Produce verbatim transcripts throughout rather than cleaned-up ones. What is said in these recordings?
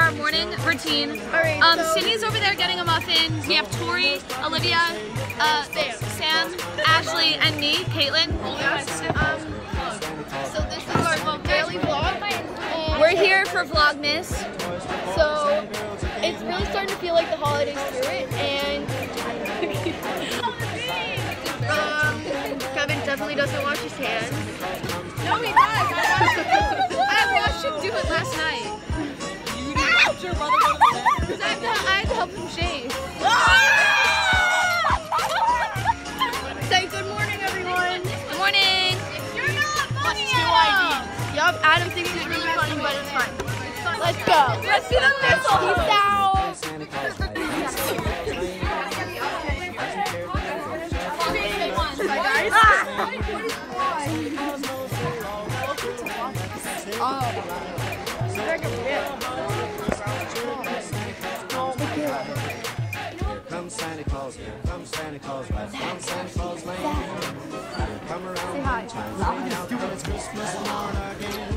our morning routine. Alright, Um, so Sydney's over there getting a muffin. We have Tori, Olivia, uh, Sam, Ashley, and me, Caitlin. yes, um, so this is our daily vlog, and We're here for Vlogmas. so it's really starting to feel like the holiday spirit, and um, Kevin definitely doesn't wash his hands. No, he does. I watched, I watched him do it last night. You didn't watch your brother go to the bathroom? Because I had to, I had to help him shave. Say good morning, everyone. Good morning. You're not funny enough. Yup, Adam thinks he's really funny, but it's fine. Let's go. Let's do the missile. Peace out. Bye, guys. Come Santa Claus, here comes Santa Claus, right down Santa Claus Lane. Here come around Say hi. time, out till it's Christmas morn again.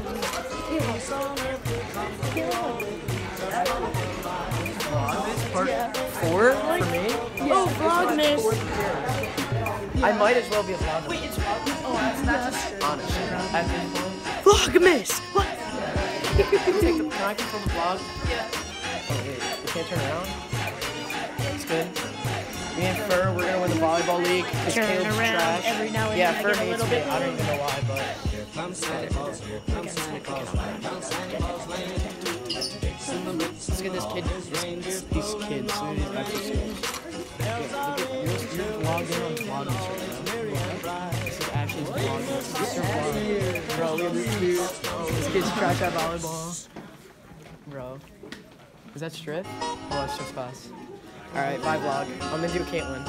Part four for me? Oh, Vlogmas. I might as well be a vlogger. Wait, it's Vlogmas? Oh, that's, that's just honest. At this point. Vlogmas! What? Take the, can I control the vlog? Yeah. Oh, wait. We can't turn around? It's good. Me and Fur, we're gonna win the volleyball league. Turn around trash. every now and yeah, then I Fur get a hates little me. bit I don't even know why, but. Here comes Santa Claus, here comes Santa Claus, right down Santa Claus Lane. Let's get this kid, this, these kids, so these actually kids. Yeah, look at, you're, you're vlogged in on Vlogmas right now. This is Ashley's vlog. This is her vlog. Bro, look at this kid. This kid's trash at volleyball. Bro. Is that strip? Oh, that's just class. Alright, bye vlog. I'm gonna do Caitlin.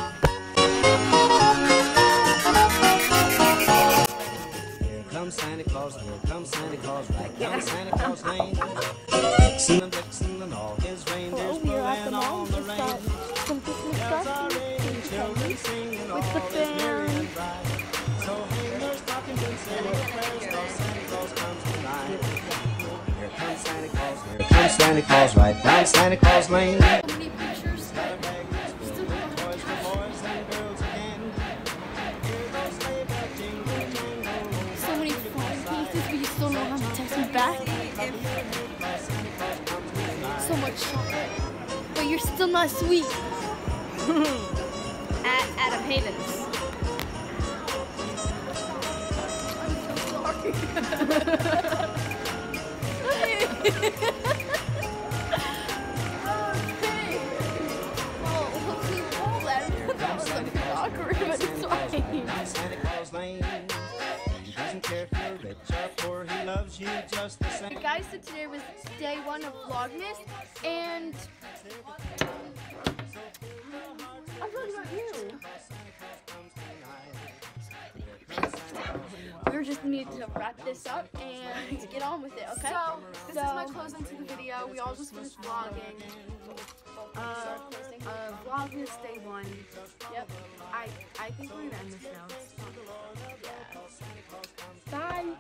Here comes Santa Claus, here comes Santa Claus, right down Santa Claus Lane. Vixen and Vixen and all his reindeers pulling on the rein. Some Christmas stuff. Children singing all With the is merry fan. and bright. So hang their stockings and say their prayers, 'cause Santa Claus comes tonight. Here comes Santa Claus, here comes Santa Claus, right down Santa Claus Lane. So many pictures. Toys for boys and girls again. Hear those sleigh bells jingle, jingle. So many phone pieces, but you still know how to text me back. So much chocolate, but you're still not sweet. At Adam Havens. Okay. Well, hopefully all that that was a bit awkward, but it's fine. Santa Claus Lane. He doesn't care if you're rich or poor, he loves you just the same. Hey guys, so today was day one of Vlogmas, and I'm talking about you. We just need to wrap this up and get on with it, okay? So, this So- is my closing to the video. We all just finished vlogging. Uh, uh, Vlogmas day one. Yep. I, I think we're gonna end this now. Bye.